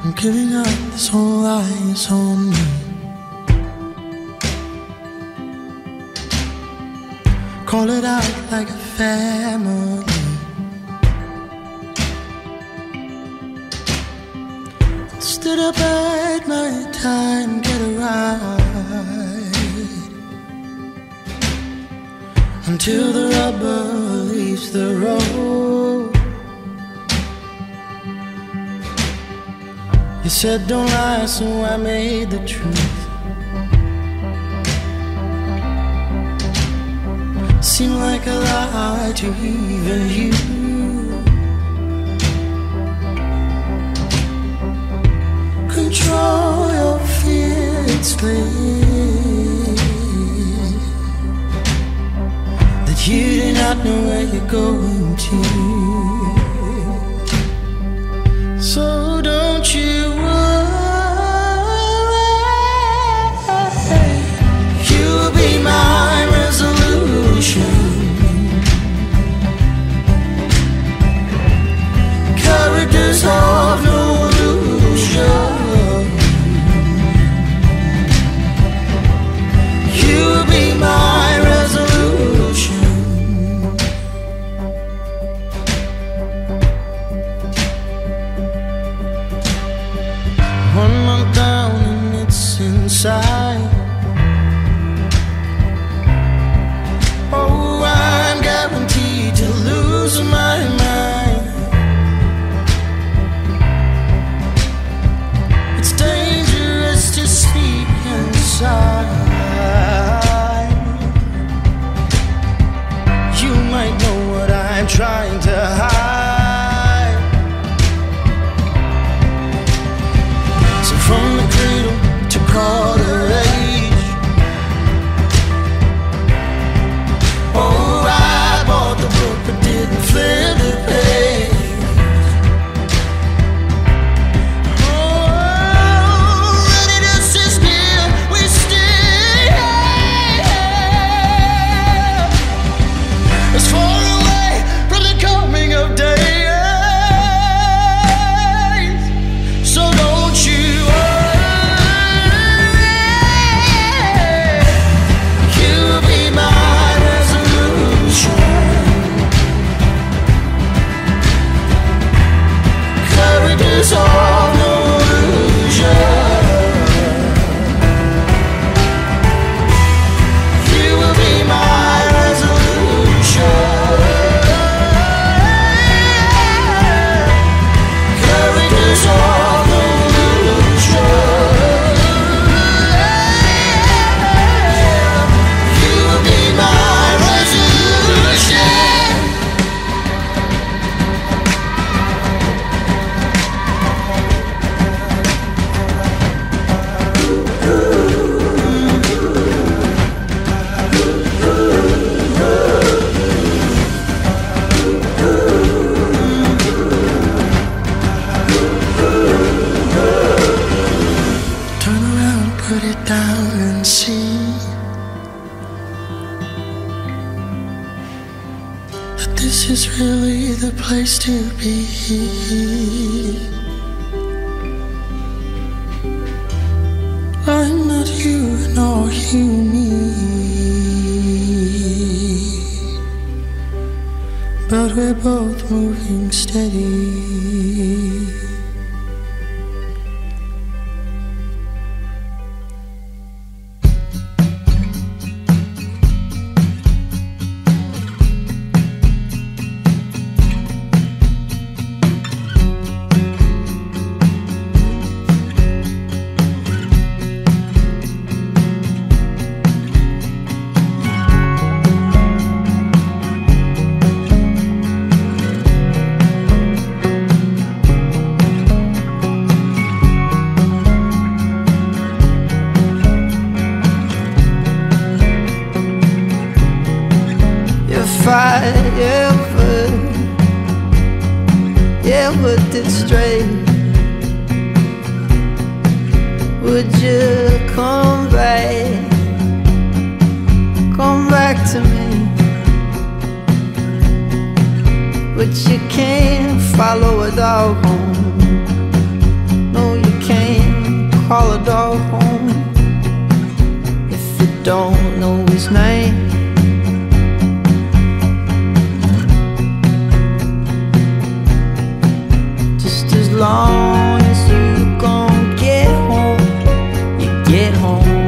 giving up this whole eyes on me. Call it out like a family. Stood up at my time, get a ride until the rubber leaves the road. You said don't lie, so I made the truth seem like a lie to even you. Control your fears, please. That you do not know where you're going to. So don't you worry, you'll be my resolution. Characters of no illusion. You'll be my resolution. 1 month down and it's inside. Oh, I'm guaranteed to lose my mind. It's dangerous to speak inside. You might know what I'm trying to hide. So from the cradle to quarter age, oh, I bought the book but didn't flip the page. Oh, ready to assist here, we stay as far away from the coming of days. So don't you worry, you'll be my resolution. Characters of no illusion. You will be my resolution. Characters of no illusion. You will be my resolution. Turn around, put it down and see that this is really the place to be. I'm not you nor you me, but we're both moving steady. If I ever did stray, would you come back to me? But you can't follow a dog home. No, last night. Just as long as you gon' get home, you get home.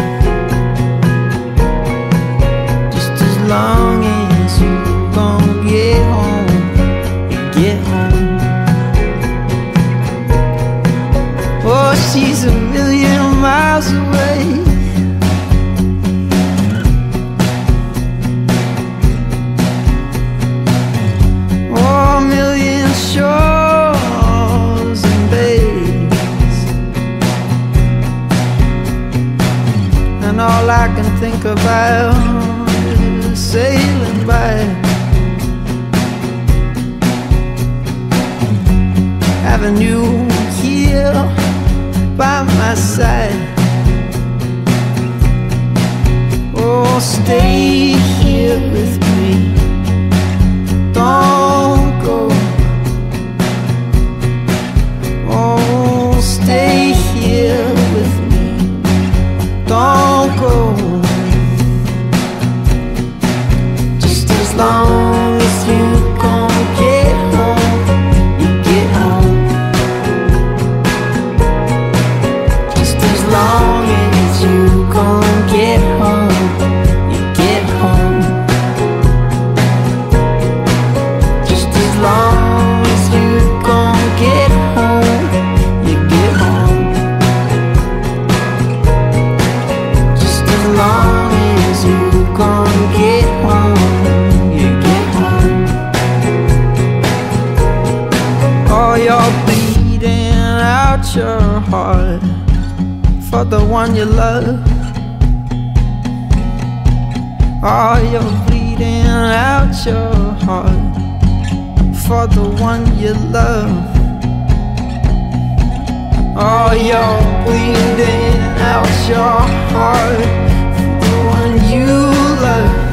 Just as long as you gon' get home, you get home. Oh, she's a million miles away. Oh, a million shores and bays, and all I can think about is sailing by, having you here by my side. Oh, stay here with me, don't go. Oh, stay here with me, don't go. Just as long as you gon' get home, you get home. Just as long as you gon' get home, you get home. Just as long as you gon' get home, you get home. Just as long as you gon' get home, you get home. Oh, you're bleeding out your heart for the one you love. Oh, you're bleeding out your heart for the one you love. Oh, you're bleeding out your heart for the one you love.